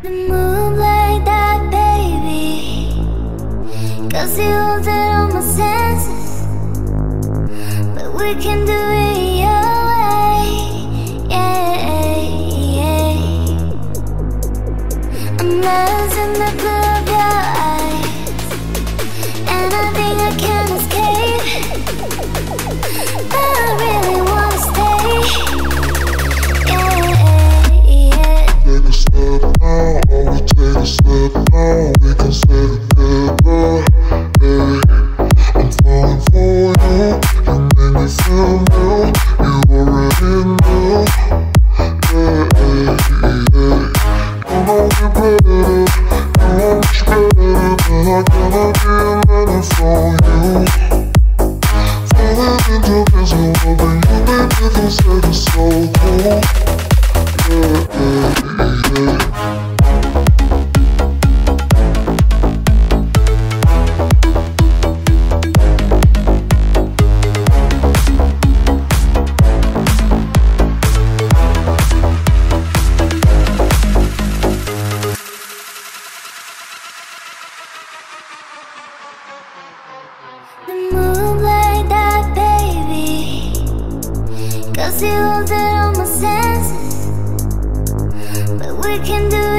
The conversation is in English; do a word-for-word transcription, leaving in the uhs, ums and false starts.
Move like that, baby, 'cause you hold it on my senses. But we can do it your way, yeah, yeah. I'm lost in the blue of your eyes, and I think I can't escape. But I really wanna stay, yeah, yeah. Take a step now, oh we take a step now. We can stay together, hey. I'm falling for you, you make me feel new. You already know, yeah, yeah, yeah. You know me better, you know much better, but I cannot be a man for you. Falling into this love, and you make me feel sad and so cool, yeah, yeah, yeah. Move like that, baby, 'cause you hold it on my senses. But we can do